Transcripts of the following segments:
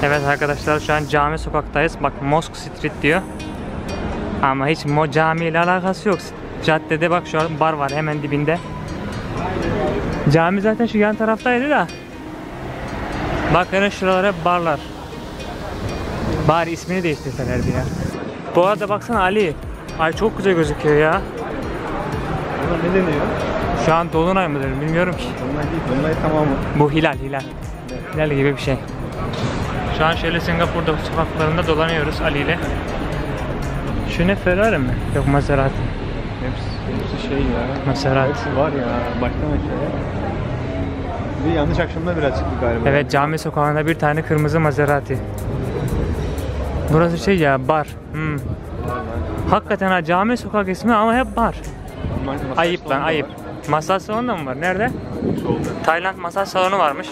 Evet arkadaşlar, şu an cami sokaktayız. Bak, Mosque Street diyor. Ama hiç cami ile alakası yok. Caddede bak, şu an bar var hemen dibinde. Cami zaten şu yan taraftaydı da. Bakın şuralara hep barlar. Bari ismini değiştirseler bir ya. Bu arada baksana Ali. Ay çok güzel gözüküyor ya. Buna ne deniyor? Şu an dolunay mıdır bilmiyorum ki. Dolunay değil, dolunay tamamı. Bu hilal. Hilal gibi bir şey. Şu an şöyle Singapur'da sokaklarında dolanıyoruz Ali ile. Şu ne, Ferrari mi? Yok, Maserati. Hepsi şey ya. Maserati. Hepsi var ya, baştan aşağıya. Bir yanlış akşamda biraz çıktık galiba. Evet, cami sokağında bir tane kırmızı Maserati. Burası şey ya, bar. Hakikaten ha, cami sokak ismi ama hep bar. Ayıp lan, ayıp. Masaj salonu da mı var? Nerede? Solda. Tayland masaj salonu varmış.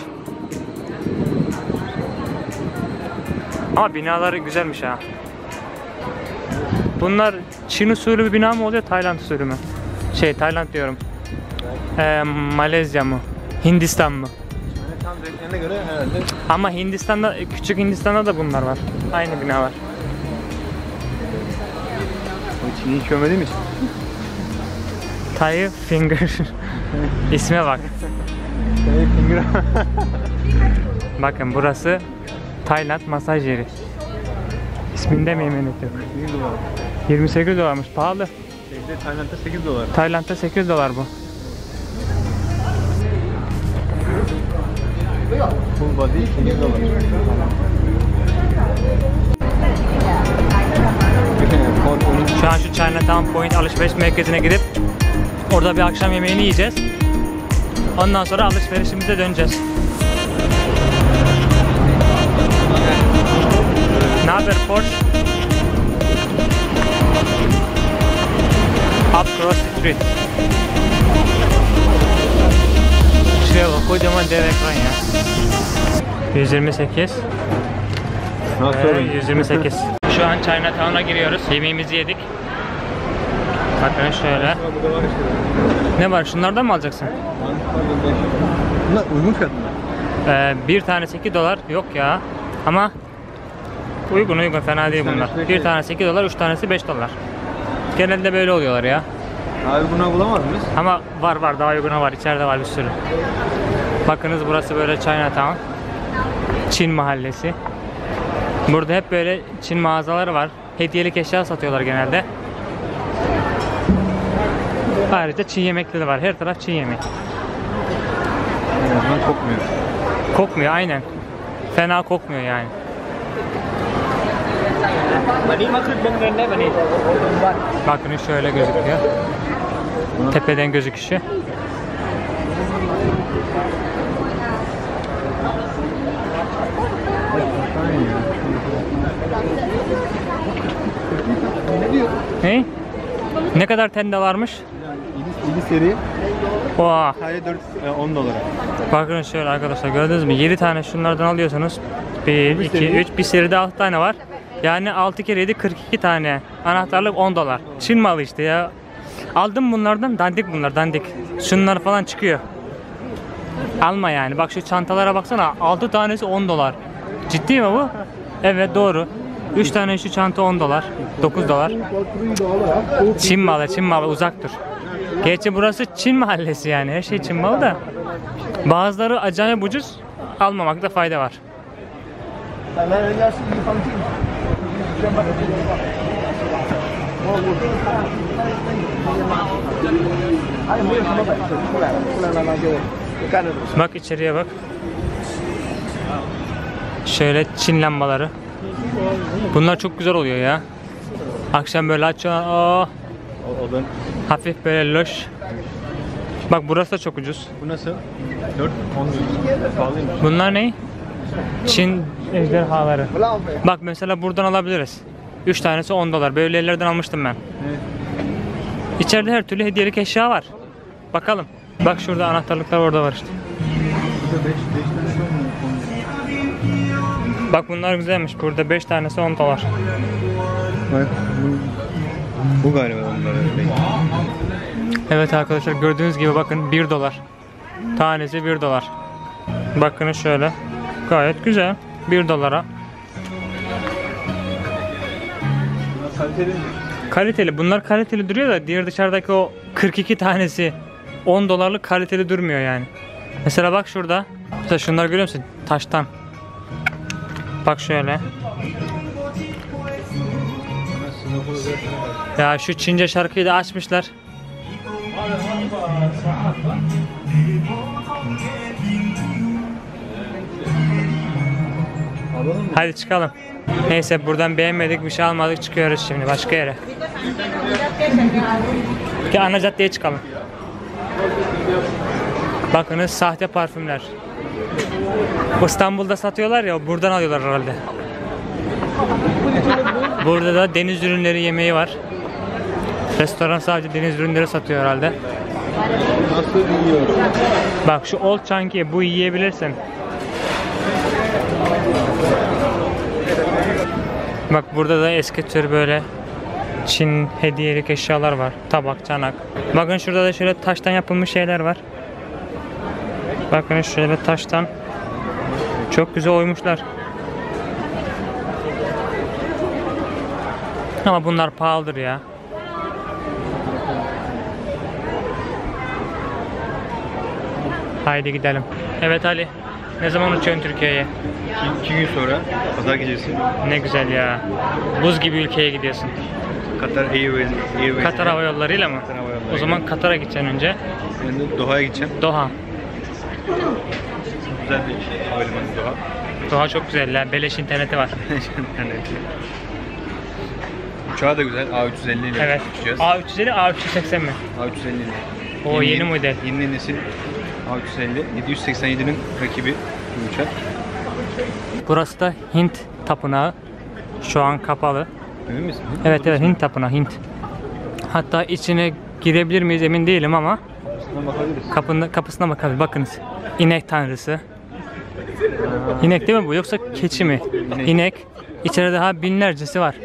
Ama binaları güzelmiş ha. Bunlar Çin usulü bir bina mı oluyor, Tayland usulü mü? Tayland diyorum. Malezya mı? Hindistan mı? Yani tam renklerine göre herhalde. Ama Hindistan'da, küçük Hindistan'da da bunlar var. Aynı bina var. O Çin'i hiç görmediğim için. Thai Finger. İsme bak. Bakın burası Tayland masaj yeri. İsminde mi eminet yok. 28 dolarmış, pahalı. Tayland'da 8 dolar. Tayland'da 8 dolar bu. Full body 8 dolar. Şu an şu Chinatown Point alışveriş merkezine gidip orada bir akşam yemeğini yiyeceğiz. Ondan sonra alışverişimize döneceğiz. Ne haber Porsche? Up Cross Street. Şuraya bak, kocaman dev ekran ya. 128. Nasıl? 128. Şu an Chinatown'a giriyoruz. Yemeğimizi yedik. Bakın şöyle. Ne var? Şunlardan mı alacaksın? Bunlar uygun fiyatlı mı? Bir tanesi 2 dolar. Yok ya. Ama uygun, fena değil bunlar. Bir tanesi 2 dolar, 3 tanesi 5 dolar. Genelde böyle oluyorlar ya. Abi buna bulamaz mıyız? Ama var, daha uyguna var. İçeride var bir sürü. Bakınız, burası böyle Chinatown. Çin mahallesi. Burada hep böyle Çin mağazaları var. Hediyelik eşya satıyorlar genelde. Ayrıca Çin yemekleri var. Her taraf Çin yemeği. En azından kokmuyor. Kokmuyor, aynen. Fena kokmuyor yani. Bakın şöyle gözüküyor. Tepeden gözüküşü. Ne? Ne kadar tende varmış? 7 seri. Oha. Sadece 10 dolara. Bakın şöyle arkadaşlar, gördünüz mü? 7 tane şunlardan alıyorsanız 1, 2, 3, bir seride 6 tane var. Yani 6 kere 7, 42 tane. Anahtarlık 10 dolar. Çin malı işte ya. Aldım bunlardan, dandik bunlar, dandik. Şunlar falan çıkıyor. Alma yani. Bak şu çantalara baksana. 6 tanesi 10 dolar. Ciddi mi bu? Evet, doğru. 3 tane şu çanta 10 dolar. 9 dolar. Çin malı, uzak dur. Gerçi burası Çin mahallesi yani. Her şey Çin malı da. Bazıları acayip ucuz. Almamakta fayda var. Bak içeriye bak. Şöyle Çin lambaları. Bunlar çok güzel oluyor ya. Akşam böyle açıyorsun. Oh. Hafif böyle loş. Bak burası da çok ucuz. Bu nasıl? 4, 10 pahalıymış. Bunlar ne? Çin ejderhaları. Bak mesela buradan alabiliriz. 3 tanesi 10 dolar. Böyle yerlerden almıştım ben. Evet. İçeride her türlü hediyelik eşya var. Bakalım. Bak şurada anahtarlıklar orada var işte. Burada 5 tane Bak bunlar güzelmiş. Burada 5 tanesi 10 dolar. Bak bu galiba onları. Evet arkadaşlar, gördüğünüz gibi bakın 1 dolar. Tanesi 1 dolar. Bakın şöyle. Gayet güzel. 1 dolara kaliteli mi? Kaliteli. Bunlar kaliteli duruyor da diğer dışarıdaki o 42 tanesi 10 dolarlık kaliteli durmuyor yani. Mesela bak şurada. Mesela şunları görüyor musun? Taştan. Bak şöyle. Ya şu Çince şarkıyı da açmışlar. Hadi çıkalım. Neyse buradan beğenmedik bir şey almadık çıkıyoruz şimdi başka yere. Gel ana caddeye çıkalım. Bakınız sahte parfümler. İstanbul'da satıyorlar ya buradan alıyorlar herhalde. Burada da deniz ürünleri yemeği var. Restoran sadece deniz ürünleri satıyor herhalde. Nasıl yiyor? Bak şu Old Chunky bu yiyebilirsin. Bak burada da eski tür böyle Çin hediyelik eşyalar var. Tabak, çanak. Bakın şurada da şöyle taştan yapılmış şeyler var. Bakın şöyle taştan. Çok güzel oymuşlar. Ama bunlar pahalıdır ya. Haydi gidelim. Evet Ali. Ne zaman uçuyorsun Türkiye'ye? 2 gün sonra pazar gecesi Ne güzel ya. Buz gibi ülkeye gidiyorsun. Katar Airways. Katar Hava Yolları'yla mı? Katar Hava Yolları. O zaman Katar'a gideceksin önce. Ben de Doha'ya gideceğim. Doha. Güzel bir havalimanı Doha. Doha çok güzel ya. Beleş interneti var. Uçağı da güzel. A350 ile Evet. uçacağız. A350, A380 mi? A350 ile. O yeni model. Yeni nesil A350. 787'nin rakibi bir uçak. Burası da Hint tapınağı. Şu an kapalı. Emin misin? Evet Hint tapınağı Hint. Hatta içine girebilir miyiz emin değilim ama Şuna bakabiliriz. kapısına bakabiliriz. Bakınız. İnek tanrısı. İnek değil mi bu yoksa keçi mi? İnek. İçeride daha binlercesi var.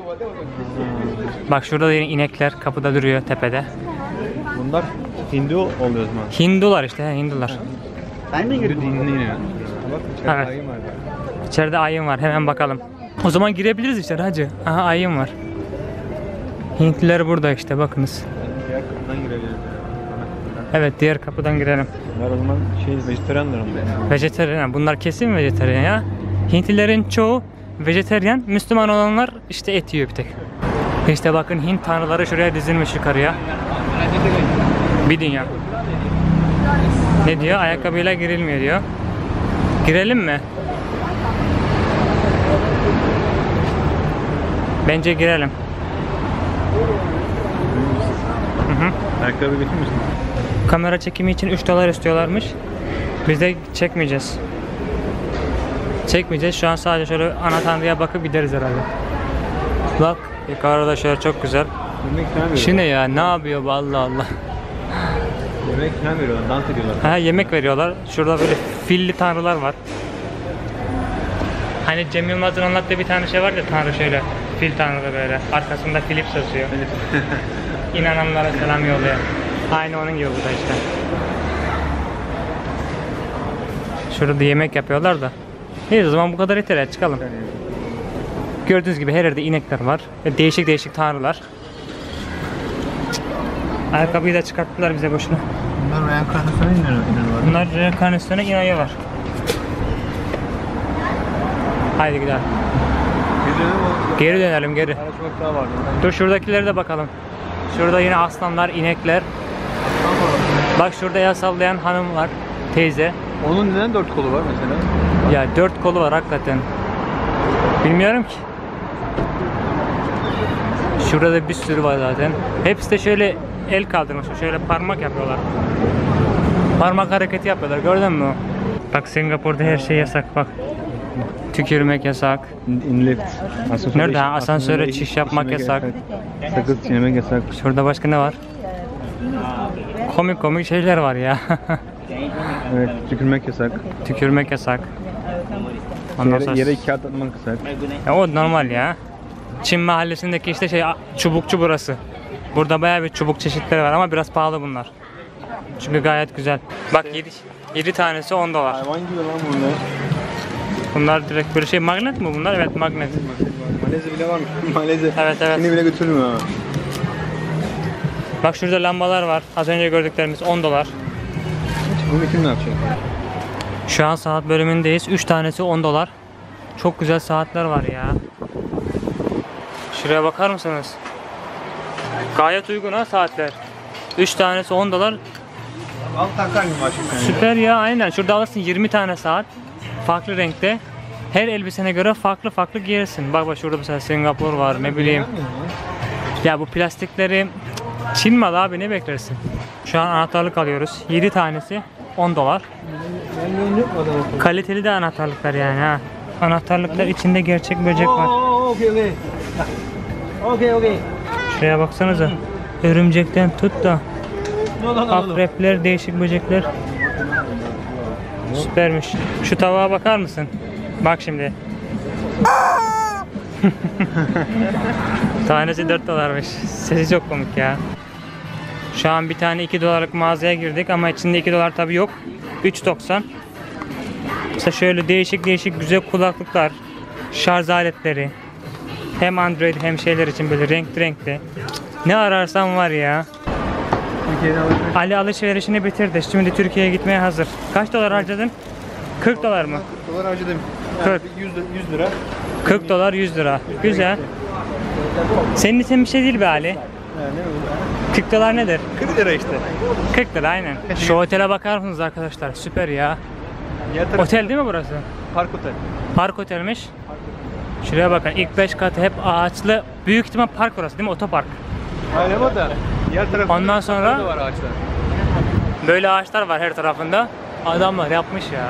Bak şurada da yine inekler kapıda duruyor tepede. Bunlar Hindu oluyor mu? Hindular işte Hindular. Hindu dinini yine. Bak içeride Evet. ayı var. İçeride ayın var hemen bakalım. O zaman girebiliriz içeri hacı. Aha ayın var. Hintliler burada işte bakınız. Diğer kapıdan girebiliriz. Evet diğer kapıdan girelim. Bunlar o zaman vejetaryenler onlar yani. Vejetaryen. Bunlar kesin vejetaryen ya. Hintlilerin çoğu vejetaryen. Müslüman olanlar işte et yiyor bir tek. İşte bakın Hint tanrıları şuraya dizilmiş yukarıya. Bir dünya. Ne diyor? Ayakkabıyla girilmiyor diyor. Girelim mi? Bence girelim. Ayakkabı götürür müsün? Kamera çekimi için 3 dolar istiyorlarmış. Biz de çekmeyeceğiz. Çekmeyeceğiz. Şu an sadece şöyle ana tanrıya bakıp gideriz herhalde. Bak yukarıda şöyle çok güzel. Yemek falan veriyorlar. Şu ne ya? Ne yapıyor bu Allah Allah. Yemek falan veriyorlar, dans ediyorlar. Ha yemek veriyorlar. Şurada böyle filli tanrılar var. Hani Cem Yılmaz'ın anlattığı bir tane şey var ya tanrı şöyle fil tanrı böyle arkasında Philips yazıyor. İnananlara selam yolluyor. Aynı onun gibi bu da işte. Şurada da yemek yapıyorlar da. Neyse o zaman bu kadar yeter ya çıkalım. Gördüğünüz gibi her yerde inekler var. Ve değişik değişik tanrılar. Ayakkabıyı da çıkarttılar bize boşuna. Bunlar reenkarnasyona inanıyorlar. Bunlar reenkarnasyona inanıyorlar. Haydi gidelim. Geri dönelim geri. Araçmak daha var. Dur şuradakileri de bakalım. Şurada yine aslanlar, inekler. Bak şurada el sallayan hanım var. Teyze. Onun neden 4 kolu var mesela? Ya 4 kolu var hakikaten. Bilmiyorum ki. Şurada bir sürü var zaten. Hepsi de şöyle el kaldırmış. Şöyle parmak yapıyorlar. Parmak hareketi yapıyorlar. Gördün mü? Bak Singapur'da her şey yasak bak. Tükürmek yasak. In lift. Nerede? Ha, asansöre çiş yapmak yasak. Sakız çiğnemek yasak. Şurada başka ne var? Komik komik şeyler var ya. Evet, tükürmek yasak. Tükürmek yasak. Ondan sonra... Yere kağıt atmak yasak. Ya o normal ya. Çin mahallesindeki işte şey çubukçu burası. Burada bayağı bir çubuk çeşitleri var ama biraz pahalı bunlar. Çünkü gayet güzel. Bak 7 tanesi 10 dolar. Hayvan gibi lan bunlar. Bunlar direkt böyle şey, magnet mi bunlar? Evet, magnet. Malezya bile varmış. Malezya. Evet, evet. Seni bile götürmüyor ha. Bak şurada lambalar var. Az önce gördüklerimiz 10 dolar. Bunu kim ne yapacak? Şu an saat bölümündeyiz. 3 tanesi 10 dolar. Çok güzel saatler var ya. Şuraya bakar mısınız? Gayet uygun ha saatler. 3 tanesi 10 dolar. Al takar mı başka? Süper ya, aynen. Şurada alırsın 20 tane saat. Farklı renkte. Her elbisene göre farklı farklı giyersin. Bak şurada mesela Singapur var, ne bileyim. Ya bu plastikleri Çin malı abi, ne beklersin? Şu an anahtarlık alıyoruz. 7 tanesi 10 dolar. Kaliteli de anahtarlıklar yani ha. Anahtarlıklar içinde gerçek böcek var. Okay. Şuraya baksanıza. Örümcekten tut da akrepler, değişik böcekler. Süpermiş. Şu tavuğa bakar mısın? Bak şimdi. Tanesi 4 dolarmış. Sesi çok komik ya. Şu an bir tane 2 dolarlık mağazaya girdik ama içinde 2 dolar tabi yok. 3.90. Mesela şöyle değişik değişik güzel kulaklıklar, şarj aletleri. Hem Android hem şeyler için böyle renkli. Ne ararsan var ya. Ali alışverişini bitirdi. Şimdi Türkiye'ye gitmeye hazır. Kaç dolar harcadın? 40 dolar mı? 40 dolar harcadım. 40. 100 lira. 40 dolar 100 lira. Güzel. Senin için bir şey değil be Ali. Ne oldu? 40 dolar nedir? 40 lira işte. 40 lira aynen. Şu otele bakar mısınız arkadaşlar? Süper ya. Otel. Otel değil mi burası? Park otel. Park otelmiş. Şuraya bakın, ilk 5 katı hep ağaçlı. Büyük ihtimal park orası değil mi? Otopark. Öyle mi da? Diğer tarafında Ondan sonra da var ağaçlar. böyle ağaçlar var her tarafında. Adamlar yapmış ya.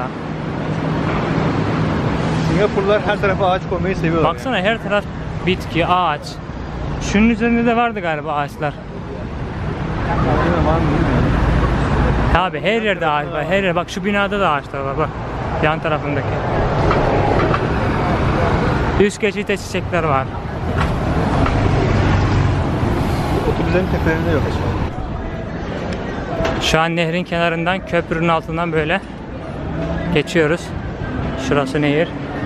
Singapurlular her tarafa ağaç koymayı seviyorlar. Baksana her taraf bitki, ağaç. Şunun üzerinde de vardı galiba ağaçlar. Yani. Var mı bilmiyorum. Abi her yerde ağaç var. Her yer. Bak şu binada da ağaçlar var bak. Yan tarafındaki. Üst geçitte çiçekler var. Otobüslerin tepelerinde yok. Şu an nehrin kenarından, köprünün altından böyle geçiyoruz. Şurası nehir.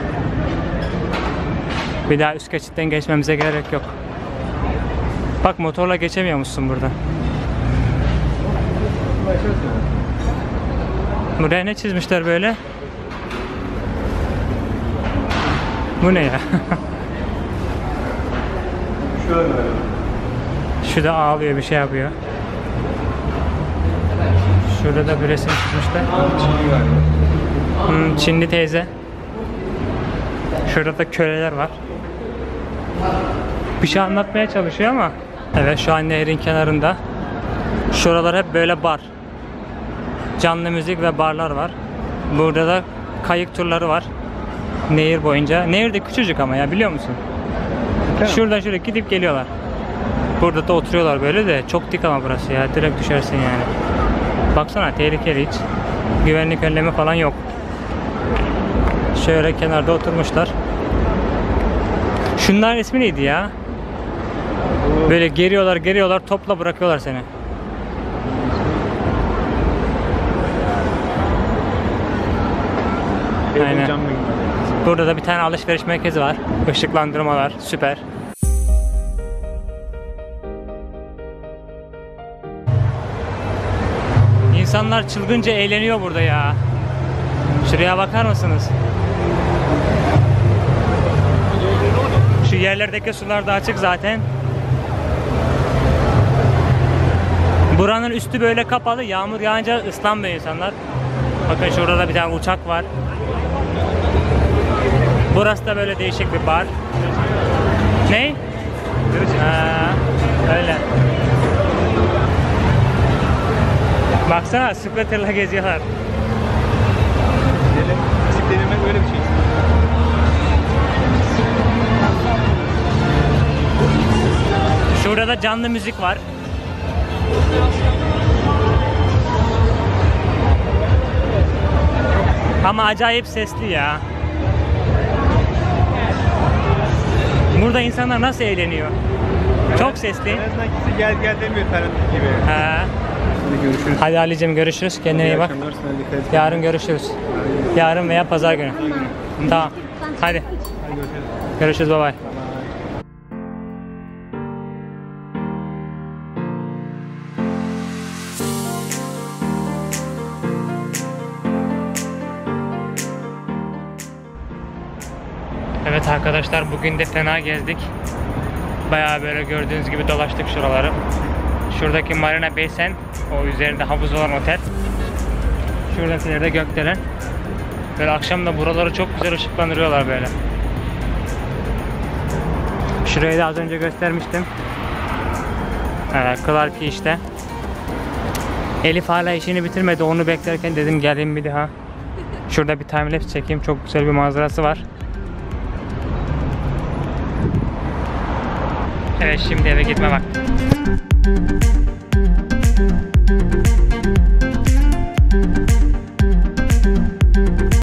Bir daha üst geçitten geçmemize gerek yok. Bak motorla geçemiyormuşsun burada. Buraya ne çizmişler böyle? Bu ne ya? Şöyle. Şu da ağlıyor, bir şey yapıyor. Şurada da bir resim çizmişler. Çinli teyze. Şurada da köleler var. Bir şey anlatmaya çalışıyor ama. Evet, şu an nehrin kenarında. Şuralar hep böyle bar. Canlı müzik ve barlar var. Burada da kayık turları var. Nehir boyunca. Nehir de küçücük ama ya, biliyor musun? Şuradan şuraya gidip geliyorlar. Burada da oturuyorlar böyle de. Çok dik ama burası ya. Direkt düşersin yani. Baksana, tehlikeli hiç. Güvenlik önlemi falan yok. Şöyle kenarda oturmuşlar. Şunların ismi neydi ya? Böyle geriyorlar, topla bırakıyorlar seni. Aynen. Burada da bir tane alışveriş merkezi var. Işıklandırmalar, süper. İnsanlar çılgınca eğleniyor burada ya. Şuraya bakar mısınız? Şu yerlerdeki sular da açık zaten. Buranın üstü böyle kapalı. Yağmur yağınca ıslanmıyor insanlar. Bakın şurada da bir tane uçak var. Burası da böyle değişik bir bar. Ne? Öyle. Baksana, scooter'la geziyorlar. Müzik denemek öyle bir şey. Şurada da canlı müzik var. Ama acayip sesli ya. Burada insanlar nasıl eğleniyor? Çok sesli. En azından kimse gel demiyor tanıdık gibi. Hadi görüşürüz. Hadi Ali'cim, görüşürüz. Kendine iyi bak. Akşamlar, sana dikkat et. Yarın görüşürüz. Yarın veya pazar günü. Tamam. Hadi. Hadi görüşürüz. Görüşürüz. Bye bye. Evet arkadaşlar, bugün de fena gezdik. Bayağı böyle gördüğünüz gibi dolaştık şuraları. Şuradaki Marina Bay Sands, o üzerinde havuz olan otel. Şuradakileri de gökdelen. Böyle akşam da buraları çok güzel ışıklandırıyorlar böyle. Şurayı da az önce göstermiştim. Clarke işte. Elif hala işini bitirmedi, onu beklerken dedim geleyim bir daha. Şurada bir timelapse çekeyim, çok güzel bir manzarası var. Evet, şimdi eve gitme vakti.